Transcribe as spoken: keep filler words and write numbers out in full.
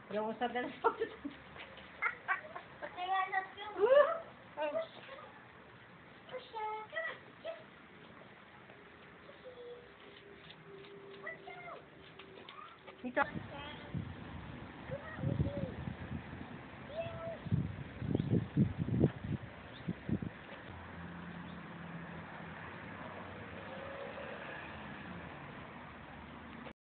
Yung usap na sa Kaya na yung... Uscha, come on. Yes. Watch out. Dito.